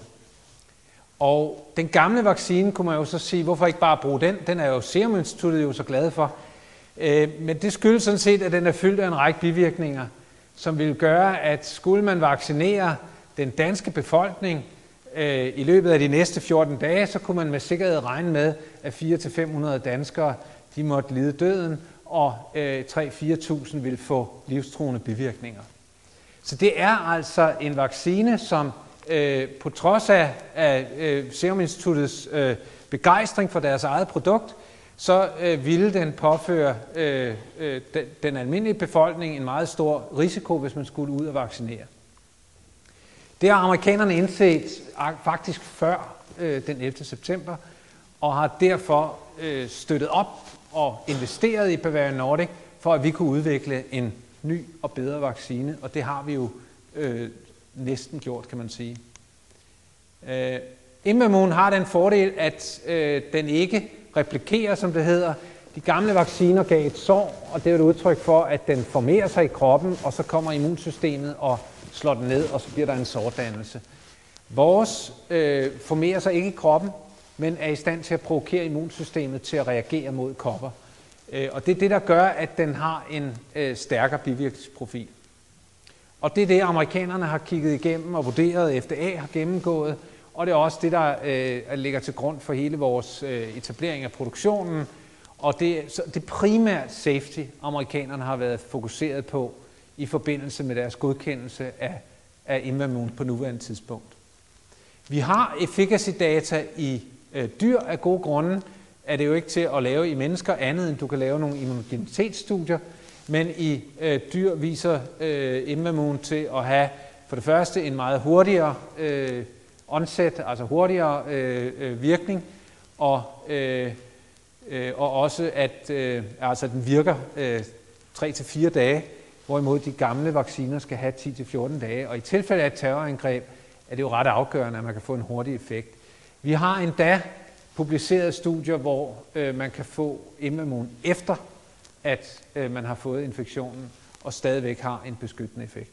Og den gamle vaccine kunne man jo så sige, hvorfor ikke bare bruge den? Den er jo Serum Instituttet jo så glade for. Øh, men det skyldes sådan set, at den er fyldt af en række bivirkninger, som vil gøre, at skulle man vaccinere den danske befolkning øh, i løbet af de næste fjorten dage, så kunne man med sikkerhed regne med, at fire til fem hundrede danskere de måtte lide døden, og øh, tre til fire tusind vil få livstruende bivirkninger. Så det er altså en vaccine, som øh, på trods af, af øh, Serum Instituttets øh, begejstring for deres eget produkt, så øh, ville den påføre øh, øh, den, den almindelige befolkning en meget stor risiko, hvis man skulle ud og vaccinere. Det har amerikanerne indset faktisk før øh, den ellevte september, og har derfor øh, støttet op og investeret i Bavarian Nordic, for at vi kunne udvikle en ny og bedre vaccine, og det har vi jo øh, næsten gjort, kan man sige. Øh, Imvamune har den fordel, at øh, den ikke replikerer, som det hedder. De gamle vacciner gav et sår, og det er et udtryk for, at den formerer sig i kroppen, og så kommer immunsystemet og slår den ned, og så bliver der en sårdannelse. Vores øh, formerer sig ikke i kroppen, men er i stand til at provokere immunsystemet til at reagere mod kopper. Øh, og det er det, der gør, at den har en øh, stærkere bivirkningsprofil. Og det er det, amerikanerne har kigget igennem og vurderet, F D A har gennemgået, og det er også det, der øh, ligger til grund for hele vores øh, etablering af produktionen. Og det, så det primært safety, amerikanerne har været fokuseret på i forbindelse med deres godkendelse af, af Imvamune på nuværende tidspunkt. Vi har efficacy-data i øh, dyr af gode grunde. Er det jo ikke til at lave i mennesker andet, end du kan lave nogle immunogenitetsstudier. Men i øh, dyr viser øh, Imvamune til at have for det første en meget hurtigere øh, onset, altså hurtigere øh, øh, virkning, og, øh, øh, og også at øh, altså den virker øh, tre til fire dage, hvorimod de gamle vacciner skal have ti til fjorten dage. Og i tilfælde af et terrorangreb er det jo ret afgørende, at man kan få en hurtig effekt. Vi har endda publiceret studier, hvor øh, man kan få Imvamune efter, at øh, man har fået infektionen, og stadigvæk har en beskyttende effekt.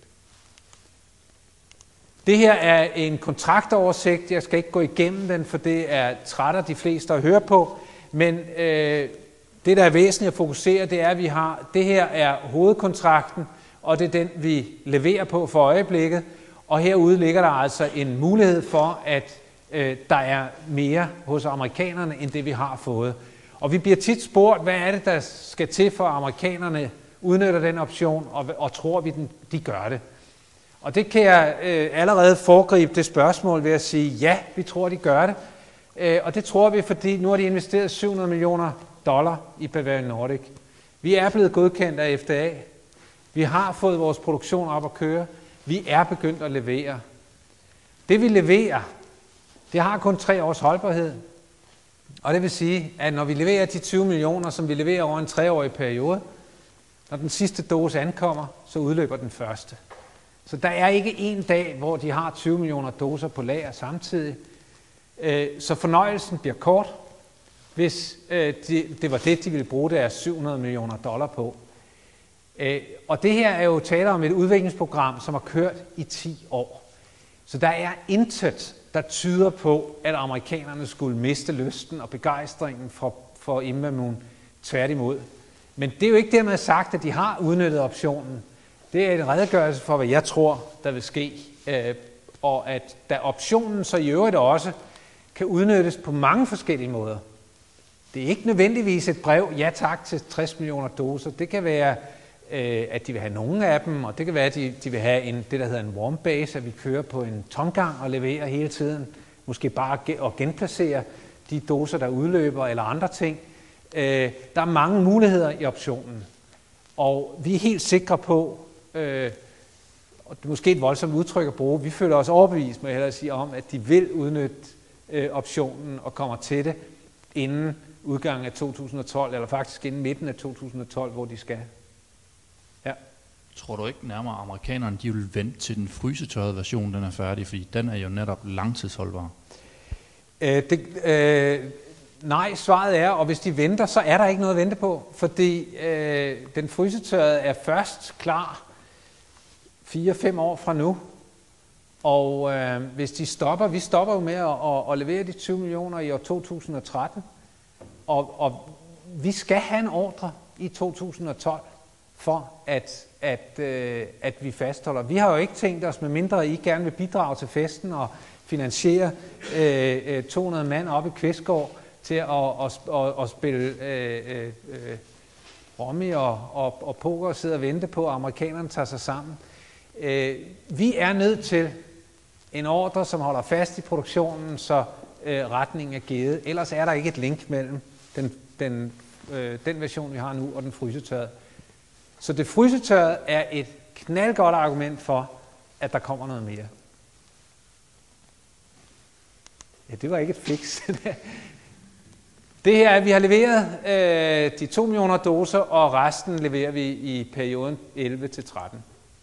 Det her er en kontraktoversigt. Jeg skal ikke gå igennem den, for det er trætter de fleste at høre på. Men øh, det, der er væsentligt at fokusere, det er, at vi har, det her er hovedkontrakten, og det er den, vi leverer på for øjeblikket. Og herude ligger der altså en mulighed for, at øh, der er mere hos amerikanerne, end det vi har fået. Og vi bliver tit spurgt, hvad er det, der skal til for amerikanerne udnytter den option, og, og tror vi, den, de gør det. Og det kan jeg øh, allerede foregribe det spørgsmål ved at sige, ja, vi tror, de gør det. Øh, og det tror vi, fordi nu har de investeret syv hundrede millioner dollar i Bavarian Nordic. Vi er blevet godkendt af F D A. Vi har fået vores produktion op at køre. Vi er begyndt at levere. Det vi leverer, det har kun tre års holdbarhed. Og det vil sige, at når vi leverer de tyve millioner, som vi leverer over en treårig periode, når den sidste dose ankommer, så udløber den første. Så der er ikke en dag, hvor de har tyve millioner doser på lager samtidig. Så fornøjelsen bliver kort, hvis det var det, de ville bruge deres syv hundrede millioner dollar på. Øh, og det her er jo tale om et udviklingsprogram, som har kørt i ti år. Så der er intet, der tyder på, at amerikanerne skulle miste lysten og begejstringen for, for Imvamun. Tværtimod. Men det er jo ikke dermed sagt, at de har udnyttet optionen. Det er en redegørelse for, hvad jeg tror, der vil ske. Øh, og at da optionen så i øvrigt også kan udnyttes på mange forskellige måder. Det er ikke nødvendigvis et brev, ja tak til tres millioner doser. Det kan være, øh, at de vil have nogle af dem, og det kan være, at de, de vil have en, det, der hedder en warm base, at vi kører på en tomgang og leverer hele tiden. Måske bare at genplacere de doser, der udløber, eller andre ting. Øh, der er mange muligheder i optionen. Og vi er helt sikre på, øh, og det er måske et voldsomt udtryk at bruge, vi føler os overbevist, må jeg hellere sige, om, at de vil udnytte øh, optionen og kommer til det inden udgangen af to tusind og tolv, eller faktisk inden midten af to tusind og tolv, hvor de skal. Ja. Tror du ikke nærmere, at amerikanerne de vil vente til den frysetørrede version, den er færdig, fordi den er jo netop langtidsholdbar? Øh, det, øh, nej, svaret er, og hvis de venter, så er der ikke noget at vente på, fordi øh, den frysetørrede er først klar fire fem år fra nu. Og øh, hvis de stopper, vi stopper jo med at, at, at levere de tyve millioner i år to tusind og tretten, og, og vi skal have en ordre i to tusind og tolv for at, at, øh, at vi fastholder. Vi har jo ikke tænkt os, med mindre I gerne vil bidrage til festen og finansiere øh, to hundrede mand op i Kvistgård til at, at, at, at spille øh, øh, rummy og, og, og poker og sidde og vente på, at amerikanerne tager sig sammen. Øh, vi er nødt til en ordre, som holder fast i produktionen, så øh, retningen er givet. Ellers er der ikke et link mellem den, den, øh, den version, vi har nu, og den frysetørrede. Så det frysetørrede er et knaldgodt argument for, at der kommer noget mere. Ja, det var ikke et fix. Det her er, at vi har leveret øh, de to millioner doser, og resten leverer vi i perioden elleve til tretten.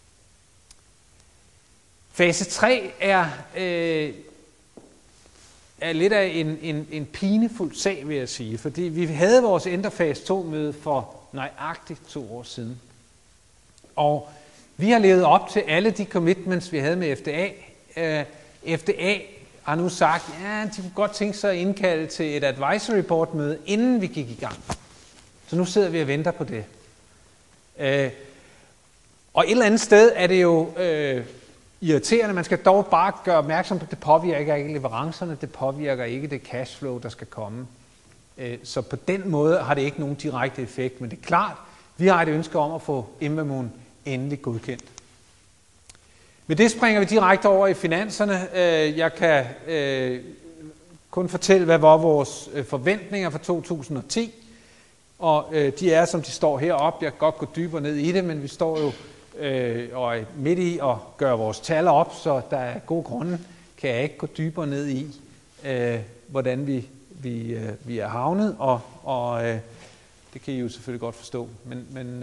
Fase tre er, øh, er lidt af en, en, en pinefuld sag, vil jeg sige, fordi vi havde vores Enterfase to-møde for nøjagtigt to år siden. Og vi har levet op til alle de commitments, vi havde med F D A. Øh, F D A har nu sagt, ja, de kunne godt tænke sig at indkalde til et advisory board-møde, inden vi gik i gang. Så nu sidder vi og venter på det. Øh, og et eller andet sted er det jo øh, irriterende. Man skal dog bare gøre opmærksom på, at det påvirker ikke leverancerne, det påvirker ikke det cashflow, der skal komme. Øh, så på den måde har det ikke nogen direkte effekt, men det er klart, vi har et ønske om at få Imvamun endelig godkendt. Med det springer vi direkte over i finanserne. Jeg kan kun fortælle, hvad var vores forventninger for to tusind og ti. Og de er, som de står heroppe. Jeg kan godt gå dybere ned i det, men vi står jo og er midt i at gøre vores tal op, så der er gode grunde, kan jeg ikke gå dybere ned i, hvordan vi, vi, vi er havnet. Og, og det kan I jo selvfølgelig godt forstå. Men, men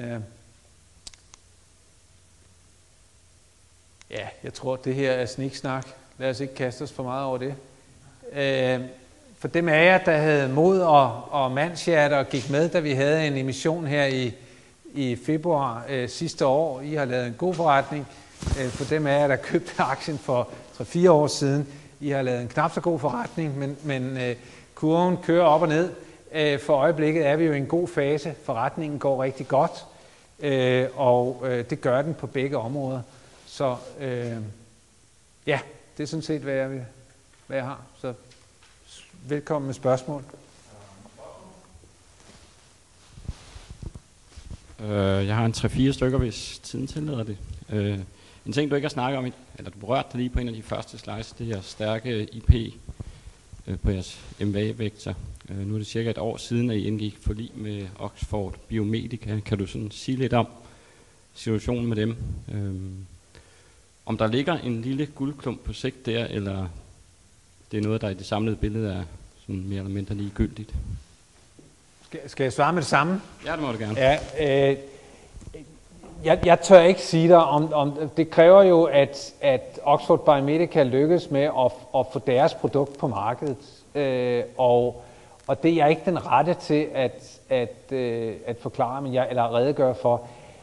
ja, jeg tror, det her er sniksnak. Lad os ikke kaste os for meget over det. Øh, for dem af jer, der havde mod og, og mandshjerte og gik med, da vi havde en emission her i, i februar øh, sidste år. I har lavet en god forretning. Øh, for dem af jer, der købte aktien for tre fire år siden, I har lavet en knap så god forretning, men, men øh, kurven kører op og ned. Øh, for øjeblikket er vi jo i en god fase. Forretningen går rigtig godt, øh, og øh, det gør den på begge områder. Så øh, ja, det er sådan set, hvad jeg, vil, hvad jeg har. Så velkommen med spørgsmål. Øh, jeg har en tre fire stykker, hvis tiden tillader det. Øh, en ting, du ikke har snakket om, eller du berørte lige på en af de første slides, det her stærke I P øh, på jeres M V A-vektor. Øh, nu er det cirka et år siden, at I indgik forlig med Oxford Biomedica. Kan du sådan sige lidt om situationen med dem? Øh, Om der ligger en lille guldklump på sigt der, eller det er noget, der i det samlede billede er sådan mere eller mindre ligegyldigt? Skal, skal jeg svare med det samme? Ja, det må du gerne. Ja, øh, jeg, jeg tør ikke sige dig, om, om det kræver jo, at, at Oxford Biomedica lykkes med at, at få deres produkt på markedet. Øh, og, og det er jeg ikke den rette til at, at, øh, at forklare, men jeg, eller redegøre for.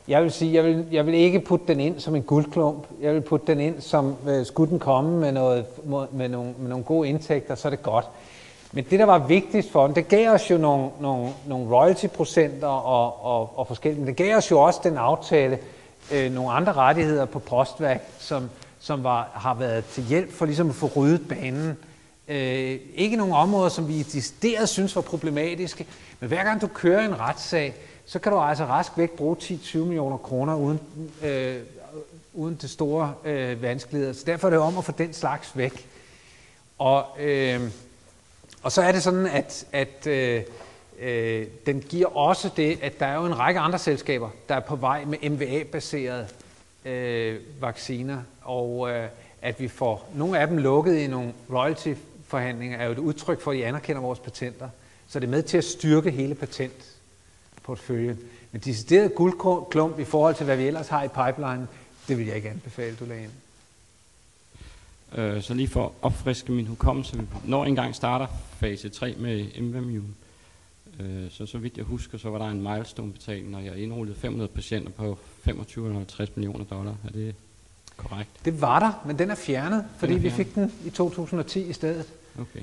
Jeg vil sige, jeg vil, jeg vil ikke putte den ind som en guldklump. Jeg vil putte den ind som, øh, skulle den komme med, noget, med, nogle, med nogle gode indtægter, så er det godt. Men det, der var vigtigst for den, det gav os jo nogle, nogle, nogle royalty-procenter og, og, og forskellige, men det gav os jo også den aftale, øh, nogle andre rettigheder på Postwerk, som, som var, har været til hjælp for ligesom at få ryddet banen. Øh, ikke nogle områder, som vi decideret synes var problematiske, men hver gang du kører en retssag, så kan du altså rask væk bruge ti til tyve millioner kroner uden, øh, uden til store øh, vanskeligheder. Så derfor er det om at få den slags væk. Og, øh, og så er det sådan, at, at øh, øh, den giver også det, at der er jo en række andre selskaber, der er på vej med M V A-baserede øh, vacciner, og øh, at vi får nogle af dem lukket i nogle royalty-forhandlinger, er jo et udtryk for, at I anerkender vores patenter. Så det er med til at styrke hele patentportføljen. Men decideret guldklump i forhold til, hvad vi ellers har i pipeline, det vil jeg ikke anbefale, du lagde ind. Øh, så lige for at opfriske min hukommelse, når engang starter fase tre med Imvamune, øh, så så vidt jeg husker, så var der en milestone-betaling, når jeg indrullede fem hundrede patienter på femogtyve til halvtreds millioner dollar. Er det korrekt? Det var der, men den er fjernet, fordi er fjernet. Vi fik den i to tusind og ti i stedet. Okay.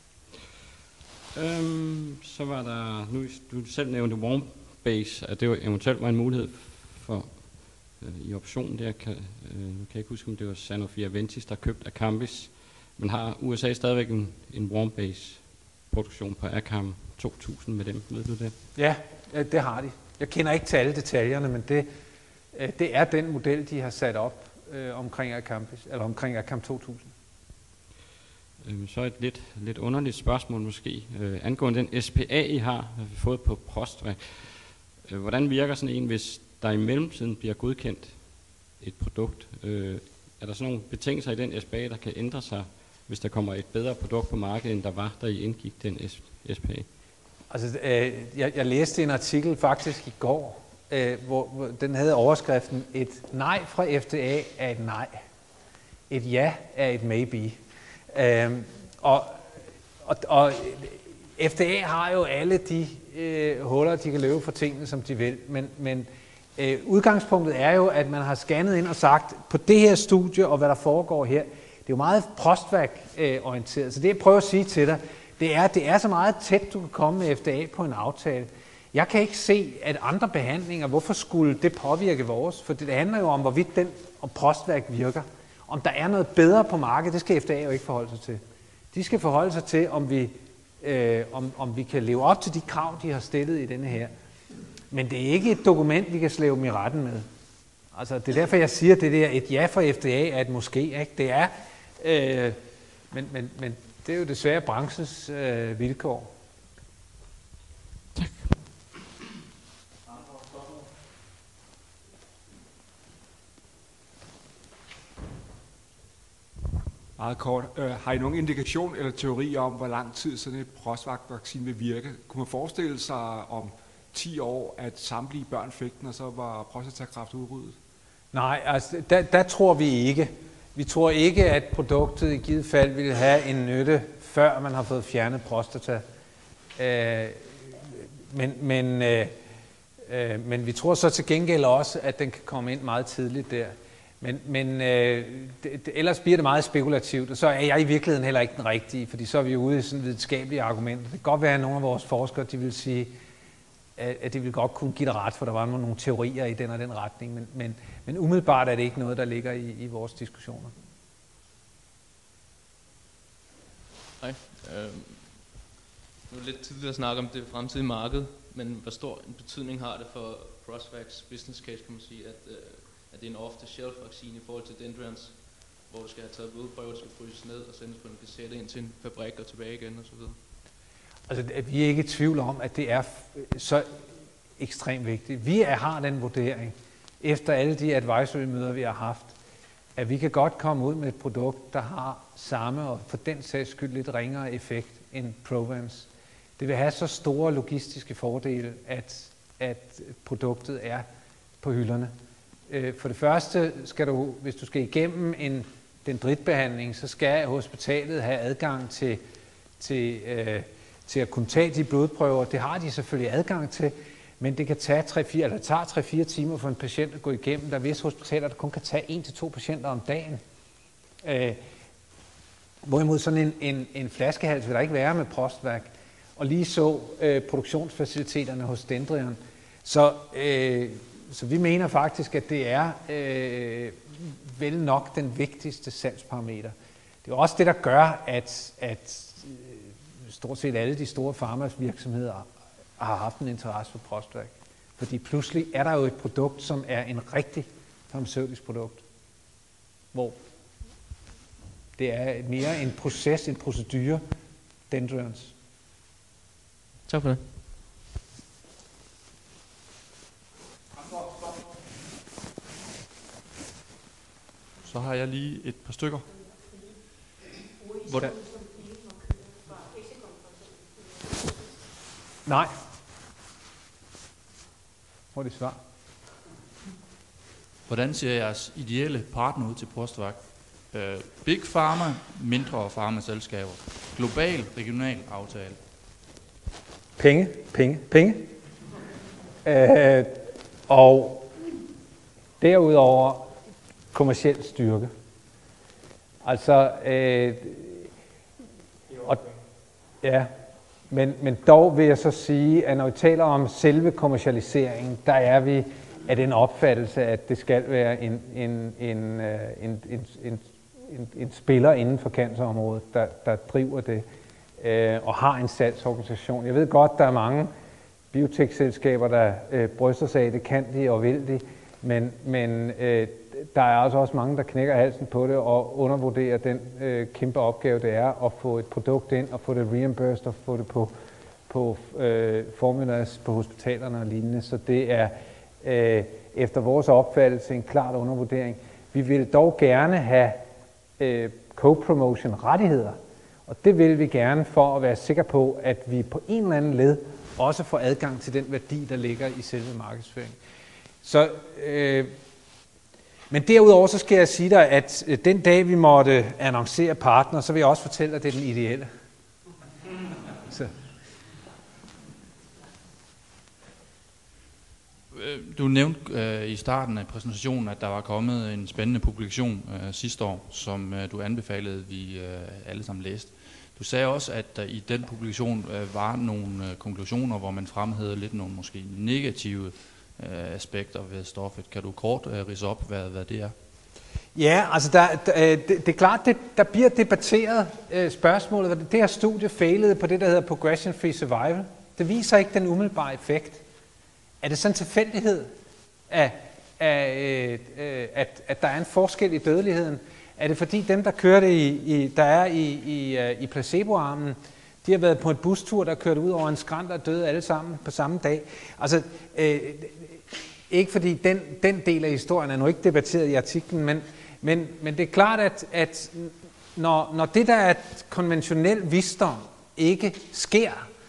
Øhm, så var der, nu du selv nævnte Warmbase, at det jo eventuelt var en mulighed for øh, i optionen der, kan, øh, nu kan jeg ikke huske, om det var Sanofi Aventis, der købte Acambis, men har U S A stadigvæk en, en Warmbase-produktion på Acam to tusind med dem, ved du det? Ja, det har de. Jeg kender ikke til alle detaljerne, men det, det er den model, de har sat op øh, omkring Acambis, eller omkring Acam to tusind. Så et lidt, lidt underligt spørgsmål måske, øh, angående den S P A, I har, har vi fået på Postwerk. Øh, hvordan virker sådan en, hvis der i mellemtiden bliver godkendt et produkt? Øh, er der sådan nogle betingelser i den S P A, der kan ændre sig, hvis der kommer et bedre produkt på markedet, end der var, da I indgik den S P A? Altså, øh, jeg, jeg læste en artikel faktisk i går, øh, hvor, hvor den havde overskriften, et nej fra F D A er et nej. Et ja er et maybe. Øhm, og, og, og F D A har jo alle de øh, huller, de kan løbe for tingene, som de vil, men, men øh, udgangspunktet er jo, at man har scannet ind og sagt, på det her studie og hvad der foregår her, det er jo meget Postwerk-orienteret. Øh, så det jeg prøver at sige til dig, det er, det er så meget tæt, du kan komme med F D A på en aftale. Jeg kan ikke se, at andre behandlinger, hvorfor skulle det påvirke vores? For det handler jo om, hvorvidt den om Postwerk virker. Om der er noget bedre på markedet, det skal F D A jo ikke forholde sig til. De skal forholde sig til, om vi, øh, om, om vi kan leve op til de krav, de har stillet i denne her. Men det er ikke et dokument, vi kan slæve dem i retten med. Altså, det er derfor, jeg siger, at det der et ja fra F D A er et måske. Ikke? Det er, øh, men, men, men det er jo desværre branchens øh, vilkår. Tak. Meget kort. Øh, har I nogen indikation eller teori om, hvor lang tid sådan et Postwerk-vaccine vil virke? Kunne man forestille sig om ti år, at samtlige børn fik den, og så var prostatakræft udryddet? Nej, altså der, der tror vi ikke. Vi tror ikke, at produktet i givet fald ville have en nytte, før man har fået fjernet prostata. Øh, men, men, øh, øh, men vi tror så til gengæld også, at den kan komme ind meget tidligt der. Men, men øh, det, det, ellers bliver det meget spekulativt, og så er jeg i virkeligheden heller ikke den rigtige, fordi så er vi ude i sådan videnskabelige argumenter. Det kan godt være, at nogle af vores forskere de vil sige, at, at de vil godt kunne give dig ret, for der var nogle teorier i den og den retning, men, men, men umiddelbart er det ikke noget, der ligger i, i vores diskussioner. Hej. Øh, nu er det lidt tidligt at snakke om det fremtidige marked, men hvor stor en betydning har det for Postwerks business case, kan man sige, at øh, at det er en off-the-shelf vaccine i forhold til Dendreons, hvor du skal have taget blodprøver, skal fryses ned og sendes på en kassette ind til en fabrik og tilbage igen osv.? Altså, vi er ikke i tvivl om, at det er så ekstremt vigtigt. Vi er, har den vurdering, efter alle de advisory-møder, vi har haft, at vi kan godt komme ud med et produkt, der har samme og for den sags skyld lidt ringere effekt end Provance. Det vil have så store logistiske fordele, at, at produktet er på hylderne. For det første skal du, hvis du skal igennem en dendritbehandling, så skal hospitalet have adgang til, til, øh, til at kunne tage de blodprøver. Det har de selvfølgelig adgang til, Men det kan tage tre fire, eller tager tre fire timer for en patient at gå igennem. Der er visse hospitaler, der kun kan tage en til to patienter om dagen. Øh, hvorimod sådan en, en, en flaskehals vil der ikke være med prostværk. Og lige så øh, produktionsfaciliteterne hos Dendrion. Så, øh, så vi mener faktisk, at det er øh, vel nok den vigtigste salgsparameter. Det er også det, der gør, at, at stort set alle de store farmavirksomheder har haft en interesse for prostværk. Fordi pludselig er der jo et produkt, som er en rigtig farmaceutisk produkt, hvor det er mere en proces, en procedure, Dendrions. Tak for det. Så har jeg lige et par stykker. Hvordan? Nej. Hvor er det svar? Hvordan ser jeres ideelle partner ud til prostværk? Uh, Big Pharma, mindre farmaselskaber. Global, regional aftale. Penge, penge, penge. Øh, og derudover kommerciel styrke. Altså, øh, og, ja, men, men dog vil jeg så sige, at når vi taler om selve kommercialiseringen, der er vi af den opfattelse, at det skal være en, en, en, en, en, en, en, en spiller inden for cancerområdet, der, der driver det øh, og har en salgsorganisation. Jeg ved godt, der er mange biotech-selskaber, der øh, bryster sig af, det kan de og vil de, men, men øh, der er altså også mange, der knækker halsen på det og undervurderer den øh, kæmpe opgave, det er at få et produkt ind og få det reimbursed og få det på, på øh, formulas på hospitalerne og lignende. Så det er øh, efter vores opfattelse en klart undervurdering. Vi vil dog gerne have øh, co-promotion-rettigheder, og det vil vi gerne for at være sikre på, at vi på en eller anden led også får adgang til den værdi, der ligger i selve markedsføringen. Så, øh, men derudover så skal jeg sige dig, at den dag vi måtte annoncere partner, så vil jeg også fortælle, at det er den ideelle. Så. Du nævnte øh, i starten af præsentationen, at der var kommet en spændende publikation øh, sidste år, som øh, du anbefalede, vi øh, alle sammen læste. Du sagde også, at der i den publikation øh, var nogle øh, konklusioner, hvor man fremhævede lidt nogle måske negative øh, aspekter ved stoffet. Kan du kort øh, ridse op, hvad, hvad det er? Ja, altså der, der, det, det er klart, det, der bliver debatteret øh, spørgsmålet. Det her studie failede på det, der hedder progression-free survival. Det viser ikke den umiddelbare effekt. Er det sådan en tilfældighed, at, at, øh, at, at der er en forskel i dødeligheden? Er det fordi dem, der kørte i, i, der er i, i, i placeboarmen, de har været på en bustur, der kørte ud over en skrant og døde alle sammen på samme dag? Altså, øh, ikke fordi den, den del af historien er nu ikke debatteret i artiklen, men, men, men det er klart, at, at når, når det, der er konventionel visdom, ikke sker,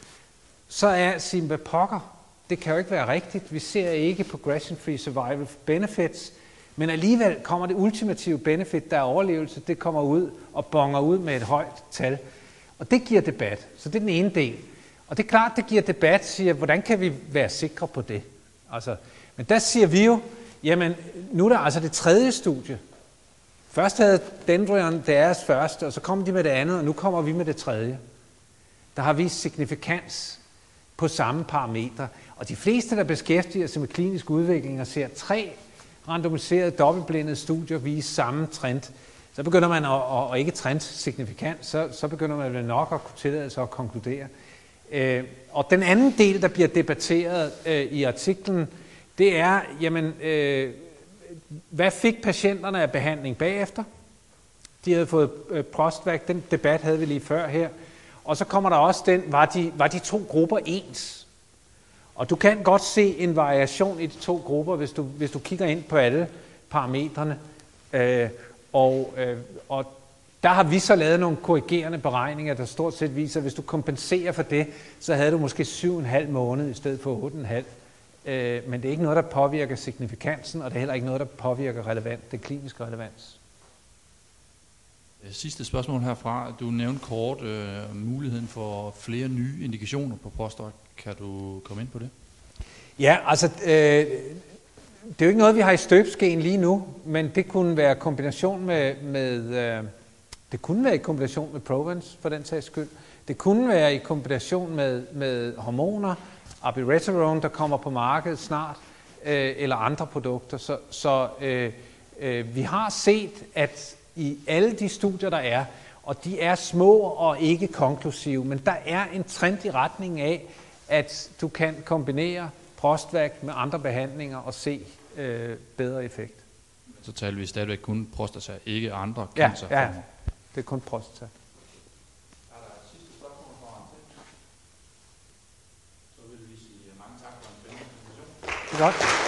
så er sige, hvad pokker? Det kan jo ikke være rigtigt. Vi ser ikke progression-free survival benefits, men alligevel kommer det ultimative benefit, der er overlevelse, det kommer ud og bonger ud med et højt tal. Og det giver debat. Så det er den ene del. Og det er klart, det giver debat, siger, hvordan kan vi være sikre på det? Altså, men der siger vi jo, jamen, nu er der altså det tredje studie. Først havde Dendrion deres første, og så kom de med det andet, og nu kommer vi med det tredje. Der har vist signifikans på samme parametre. Og de fleste, der beskæftiger sig med klinisk udvikling og ser tre randomiserede, dobbeltblindede studier vise samme trend, så begynder man at, at, at ikke trend signifikant, så, så begynder man vel nok at kunne tillade sig at konkludere. Øh, og den anden del, der bliver debatteret øh, i artiklen, det er, jamen, øh, hvad fik patienterne af behandling bagefter? De havde fået øh, prostværk, den debat havde vi lige før her. Og så kommer der også den, var de, var de to grupper ens? Og du kan godt se en variation i de to grupper, hvis du, hvis du kigger ind på alle parametrene. Øh, og, øh, og der har vi så lavet nogle korrigerende beregninger, der stort set viser, at hvis du kompenserer for det, så havde du måske syv og en halv måned i stedet for otte og en halv. Øh, men det er ikke noget, der påvirker signifikansen, og det er heller ikke noget, der påvirker relevant, det kliniske relevans. Sidste spørgsmål herfra. Du nævnte kort øh, muligheden for flere nye indikationer på prostværk. Kan du komme ind på det? Ja, altså, øh, det er jo ikke noget, vi har i støbeskeen lige nu, men det kunne være kombination med, med øh, det kunne være i kombination med Provence, for den sags skyld. Det kunne være i kombination med, med hormoner, abiraterone, der kommer på markedet snart, øh, eller andre produkter. Så, så øh, øh, vi har set, at i alle de studier, der er, og de er små og ikke konklusive, men der er en trend i retning af, at du kan kombinere Prostvac med andre behandlinger og se øh, bedre effekt. Så taler vi stadigvæk kun prostata, ikke andre Ja, cancerformer. ja, det er kun prostata. Er der et sidste spørgsmål fra André? Så vil vi sige mange tak for en spændende præsentation. Det er godt.